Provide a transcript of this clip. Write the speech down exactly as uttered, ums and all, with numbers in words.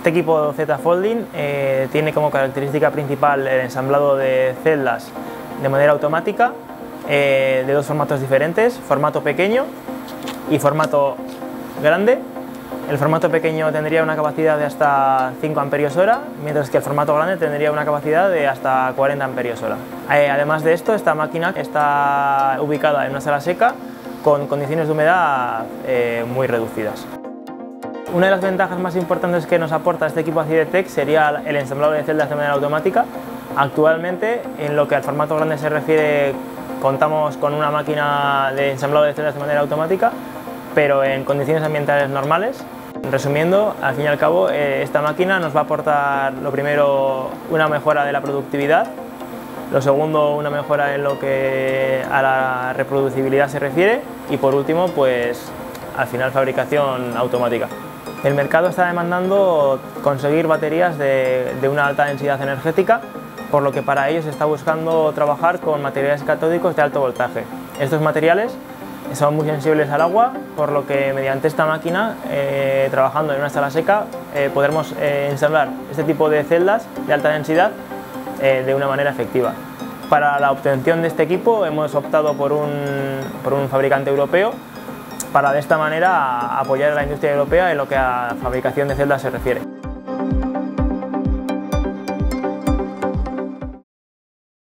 Este equipo Z Folding eh, tiene como característica principal el ensamblado de celdas de manera automática eh, de dos formatos diferentes, formato pequeño y formato grande. El formato pequeño tendría una capacidad de hasta cinco amperios hora, mientras que el formato grande tendría una capacidad de hasta cuarenta amperios hora. Eh, además de esto, esta máquina está ubicada en una sala seca con condiciones de humedad eh, muy reducidas. Una de las ventajas más importantes que nos aporta este equipo Acidetec sería el ensamblado de celdas de manera automática. Actualmente, en lo que al formato grande se refiere, contamos con una máquina de ensamblado de celdas de manera automática, pero en condiciones ambientales normales. Resumiendo, al fin y al cabo, eh, esta máquina nos va a aportar, lo primero, una mejora de la productividad, lo segundo, una mejora en lo que a la reproducibilidad se refiere y por último, pues al final, fabricación automática. El mercado está demandando conseguir baterías de, de una alta densidad energética, por lo que para ello se está buscando trabajar con materiales catódicos de alto voltaje. Estos materiales son muy sensibles al agua, por lo que mediante esta máquina, eh, trabajando en una sala seca, eh, podremos eh, ensamblar este tipo de celdas de alta densidad eh, de una manera efectiva. Para la obtención de este equipo hemos optado por un, por un fabricante europeo, para de esta manera apoyar a la industria europea en lo que a fabricación de celdas se refiere.